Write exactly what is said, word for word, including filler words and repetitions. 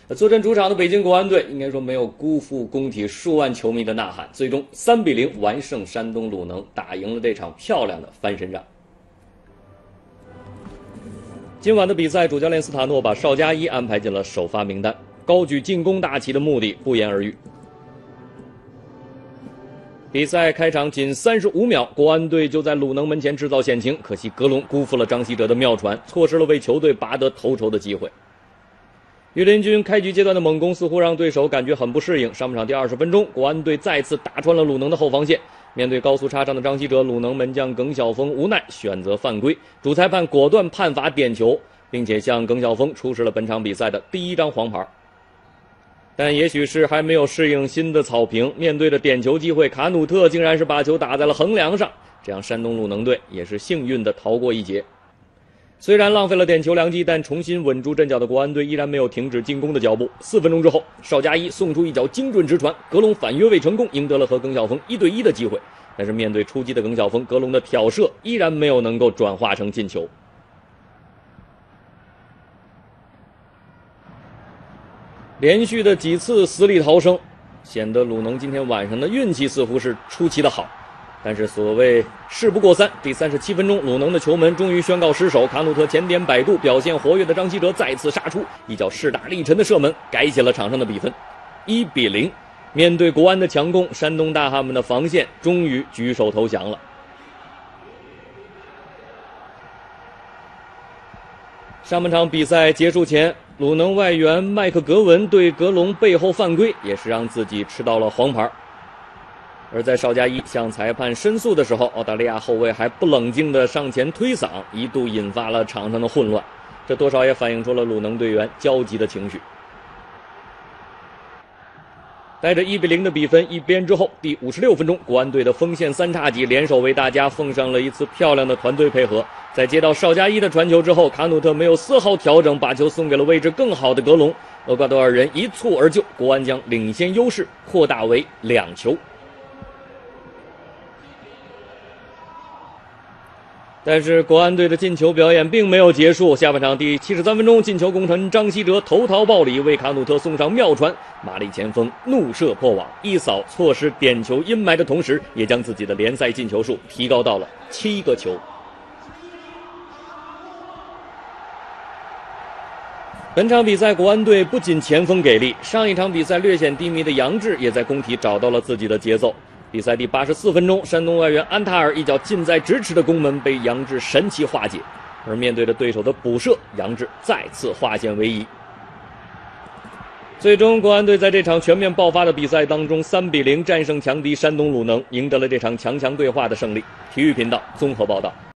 坐镇主场的北京国安队应该说没有辜负工体数万球迷的呐喊，最终三比零完胜山东鲁能，打赢了这场漂亮的翻身仗。今晚的比赛，主教练斯塔诺把邵佳一安排进了首发名单，高举进攻大旗的目的不言而喻。比赛开场仅三十五秒，国安队就在鲁能门前制造险情，可惜格隆辜负了张稀哲的妙传，错失了为球队拔得头筹的机会。御林军开局阶段的猛攻似乎让对手感觉很不适应。上半场第二十分钟，国安队再次打穿了鲁能的后防线。面对高速插上的张稀哲，鲁能门将耿晓峰无奈选择犯规，主裁判果断判罚点球，并且向耿晓峰出示了本场比赛的第一张黄牌。但也许是还没有适应新的草坪，面对着点球机会，卡努特竟然是把球打在了横梁上，这样山东鲁能队也是幸运的逃过一劫。虽然浪费了点球良机，但重新稳住阵脚的国安队依然没有停止进攻的脚步。四分钟之后，邵佳一送出一脚精准直传，格隆反越位成功，赢得了和耿晓峰一对一的机会。但是面对出击的耿晓峰，格隆的挑射依然没有能够转化成进球。连续的几次死里逃生，显得鲁能今天晚上的运气似乎是出奇的好。但是所谓事不过三，第三十七分钟，鲁能的球门终于宣告失守。卡努特前点摆渡，表现活跃的张稀哲再次杀出，一脚势大力沉的射门，改写了场上的比分，一比零。面对国安的强攻，山东大汉们的防线终于举手投降了。上半场比赛结束前，鲁能外援麦克格文对格隆背后犯规，也是让自己吃到了黄牌。而在邵佳一向裁判申诉的时候，澳大利亚后卫还不冷静地上前推搡，一度引发了场上的混乱，这多少也反映出了鲁能队员焦急的情绪。带着一比零的比分一边之后，第五十六分钟，国安队的锋线三叉戟联手为大家奉上了一次漂亮的团队配合。在接到邵佳一的传球之后，卡努特没有丝毫调整，把球送给了位置更好的格隆，厄瓜多尔人一蹴而就，国安将领先优势扩大为两球。但是国安队的进球表演并没有结束，下半场第七十三分钟，进球功臣张稀哲头桃报李，为卡努特送上妙传，马里前锋怒射破网，一扫错失点球阴霾的同时，也将自己的联赛进球数提高到了七个球。本场比赛国安队不仅前锋给力，上一场比赛略显低迷的杨志也在工体找到了自己的节奏。比赛第八十四分钟，山东外援安塔尔一脚近在咫尺的攻门被杨志神奇化解，而面对着对手的补射，杨志再次化险为夷。最终国安队在这场全面爆发的比赛当中三比零战胜强敌山东鲁能，赢得了这场强强对话的胜利。体育频道综合报道。